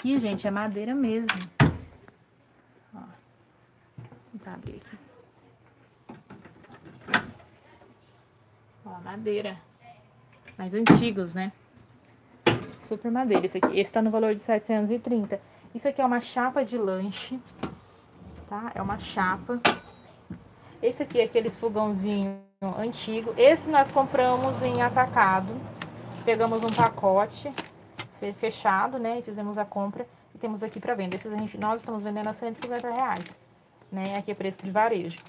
aqui, gente, é madeira mesmo. Ó, vou tentar abrir aqui. Ó, madeira. Mais antigos, né? Super madeira. Esse tá no valor de 730. Isso aqui é uma chapa de lanche, tá? É uma chapa. Esse aqui é aqueles fogãozinho antigo. Esse nós compramos em atacado. Pegamos um pacote fechado, né? E fizemos a compra. E temos aqui para venda. Nós estamos vendendo a R$150, né? Aqui é preço de varejo.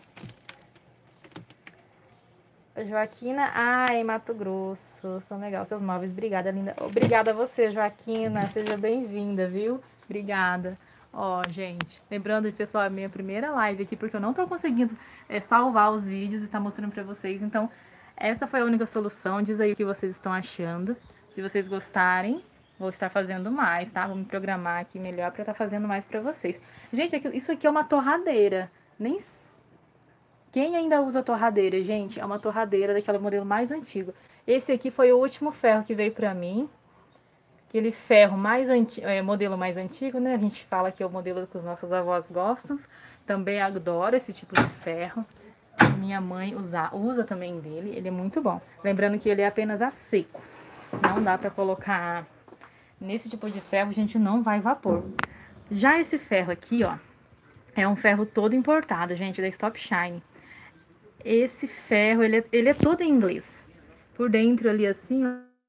Joaquina, em Mato Grosso. São legal seus móveis. Obrigada, linda. Obrigada a você, Joaquina. Seja bem-vinda, viu? Obrigada. Ó, gente, lembrando, pessoal, a minha primeira live aqui, porque eu não tô conseguindo salvar os vídeos e tá mostrando pra vocês. Então, essa foi a única solução. Diz aí o que vocês estão achando. Se vocês gostarem, vou estar fazendo mais, tá? Vou me programar aqui melhor pra estar fazendo mais pra vocês. Gente, isso aqui é uma torradeira. Nem Quem ainda usa torradeira, gente? É uma torradeira daquele modelo mais antigo. Esse aqui foi o último ferro que veio pra mim. Aquele ferro mais antigo, modelo mais antigo, né? A gente fala que é o modelo que os nossos avós gostam. Também adoro esse tipo de ferro. Minha mãe usa também dele. Ele é muito bom. Lembrando que ele é apenas a seco. Não dá pra colocar nesse tipo de ferro, a gente não vai vapor. Já esse ferro aqui, ó, é um ferro todo importado, gente, da Stop Shine. Esse ferro, ele é todo em inglês. Por dentro ali assim,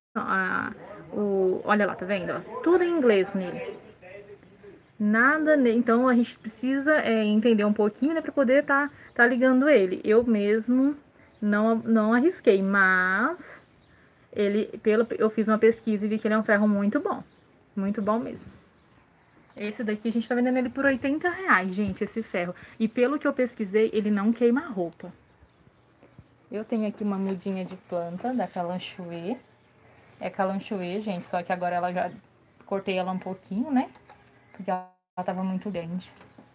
ó, olha lá, tá vendo? Ó, tudo em inglês nele. Nada, então a gente precisa entender um pouquinho, né, pra poder tá ligando ele. Eu mesmo não arrisquei, mas eu fiz uma pesquisa e vi que ele é um ferro muito bom mesmo. Esse daqui a gente tá vendendo ele por R$80, gente, esse ferro. E pelo que eu pesquisei, ele não queima roupa. Eu tenho aqui uma mudinha de planta da Calanchoe. É Calanchoe, gente, só que agora ela já cortei ela um pouquinho, né? Porque ela tava muito grande.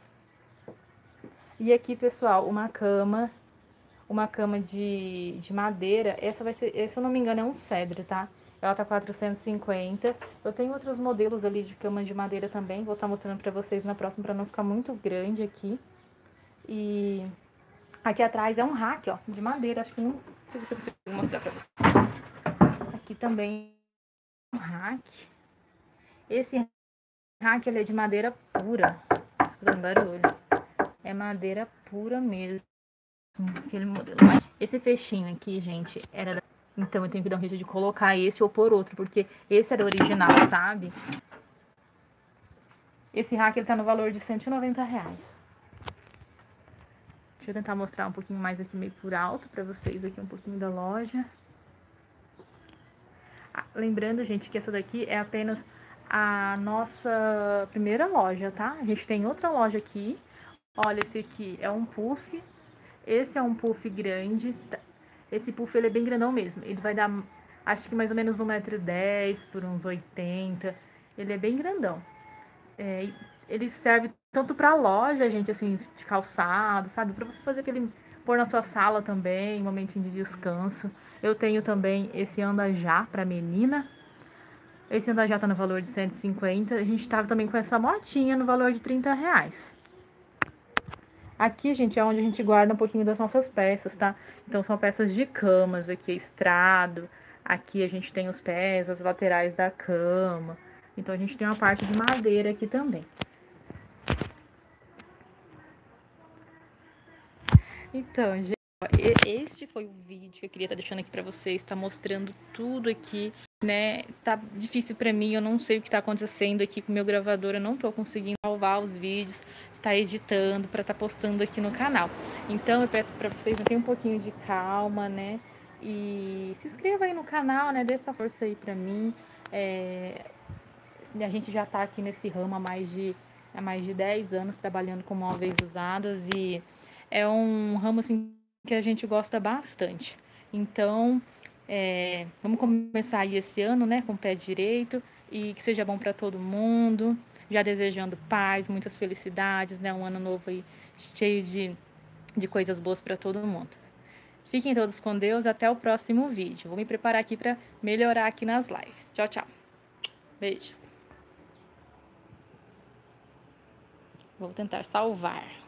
E aqui, pessoal, uma cama de madeira. Essa vai ser, se eu não me engano, é um cedro, tá? Ela tá 450. Eu tenho outros modelos ali de cama de madeira também. Vou estar mostrando pra vocês na próxima, pra não ficar muito grande aqui. E aqui atrás é um rack, ó, de madeira. Acho que não sei se eu consigo mostrar pra vocês. Aqui também é um rack. Esse rack, ele é de madeira pura. Escutando barulho. É madeira pura mesmo. Aquele modelo. Esse fechinho aqui, gente, era... Então eu tenho que dar um jeito de colocar esse ou pôr outro, porque esse era o original, sabe? Esse rack, ele tá no valor de R$190. Deixa eu tentar mostrar um pouquinho mais aqui, meio por alto, pra vocês aqui um pouquinho da loja. Lembrando, gente, que essa daqui é apenas a nossa primeira loja, tá? A gente tem outra loja aqui. Olha, esse aqui é um puff. Esse é um puff grande. Esse puff, ele é bem grandão mesmo. Ele vai dar, acho que mais ou menos 1,10 m por uns 80. Ele é bem grandão. Ele serve tanto pra loja, gente, assim, de calçado, sabe? Pra você fazer aquele... pôr na sua sala também, um momentinho de descanso. Eu tenho também esse andajá pra menina. Esse andajá tá no valor de 150. A gente tá também com essa motinha no valor de R$30. Aqui, gente, é onde a gente guarda um pouquinho das nossas peças, tá? Então, são peças de camas, aqui é estrado. Aqui a gente tem os pés, as laterais da cama. Então, a gente tem uma parte de madeira aqui também. Então, gente, este foi o vídeo que eu queria estar deixando aqui pra vocês. Tá mostrando tudo aqui, né? Tá difícil pra mim, eu não sei o que tá acontecendo aqui com o meu gravador. Eu não tô conseguindo salvar os vídeos, está editando pra estar postando aqui no canal. Então, eu peço pra vocês, tenham um pouquinho de calma, né? E se inscreva aí no canal, né? Dê essa força aí pra mim. A gente já tá aqui nesse ramo há mais de 10 anos trabalhando com móveis usados e é um ramo assim que a gente gosta bastante. Então, vamos começar aí esse ano, né, com o pé direito e que seja bom para todo mundo. Já desejando paz, muitas felicidades, né, um ano novo aí cheio de coisas boas para todo mundo. Fiquem todos com Deus, até o próximo vídeo. Vou me preparar aqui para melhorar aqui nas lives. Tchau, tchau. Beijos. Vou tentar salvar.